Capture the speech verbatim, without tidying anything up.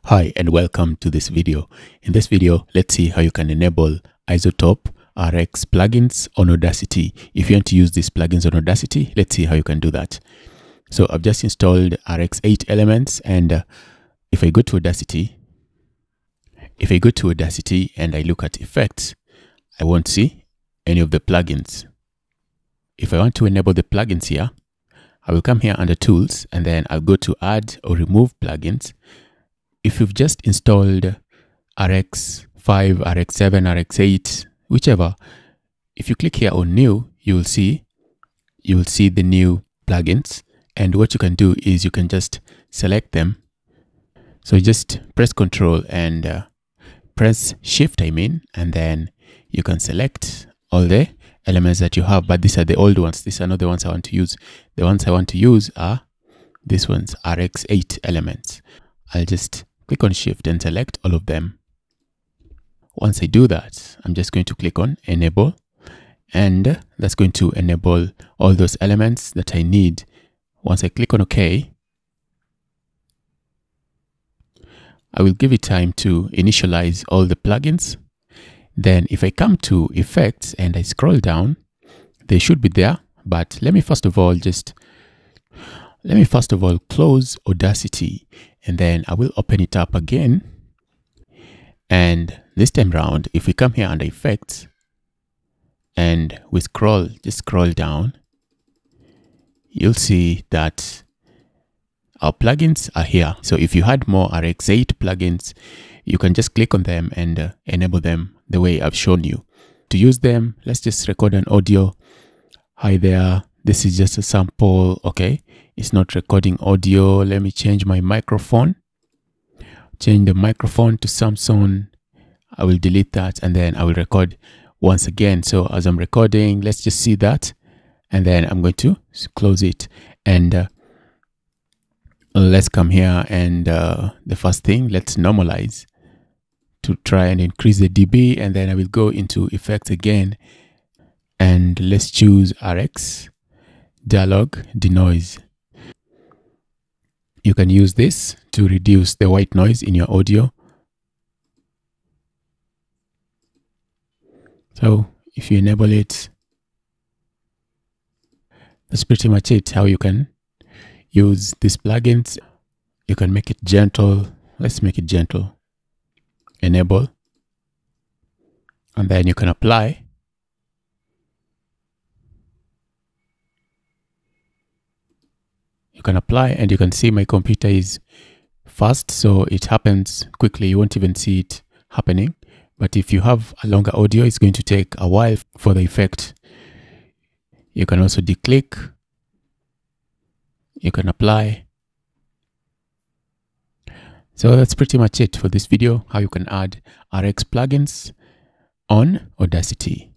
Hi and welcome to this video. In this video, let's see how you can enable iZotope R X plugins on Audacity. If you want to use these plugins on Audacity, let's see how you can do that. So I've just installed R X eight elements, and uh, if I go to Audacity, if I go to Audacity and I look at effects, I won't see any of the plugins. If I want to enable the plugins here, I will come here under tools and then I'll go to add or remove plugins. If you've just installed R X five, R X seven, R X eight, whichever, if you click here on new, you will see, you will see the new plugins. And what you can do is you can just select them. So you just press Control and uh, press Shift, I mean, and then you can select all the elements that you have. But these are the old ones. These are not the ones I want to use. The ones I want to use are these ones, R X eight elements. I'll just click on Shift and select all of them. Once I do that, I'm just going to click on Enable, and that's going to enable all those elements that I need. Once I click on OK, I will give it time to initialize all the plugins. Then if I come to Effects and I scroll down, they should be there. But let me first of all just Let me first of all close Audacity, and then I will open it up again. And this time round, if we come here under Effects and we scroll, just scroll down, you'll see that our plugins are here. So if you had more R X eight plugins, you can just click on them and uh, enable them the way I've shown you. To use them, let's just record an audio. Hi there. This is just a sample. Okay, it's not recording audio. Let me change my microphone. Change the microphone to Samsung. I will delete that and then I will record once again. So as I'm recording, let's just see that. And then I'm going to close it. And uh, let's come here and uh, the first thing, let's normalize to try and increase the dB. And then I will go into effects again. And let's choose R X. Dialog denoise. You can use this to reduce the white noise in your audio. So if you enable it, that's pretty much it. How you can use these plugins. You can make it gentle. Let's make it gentle. Enable. And then you can apply. You can apply and you can see my computer is fast, so it happens quickly. You won't even see it happening. But if you have a longer audio, it's going to take a while for the effect. You can also declick. You can apply. So that's pretty much it for this video, how you can add R X plugins on Audacity.